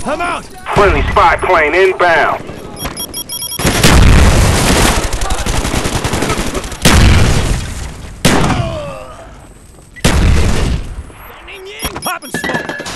I'm out! Friendly spy plane inbound. Pop and smoke!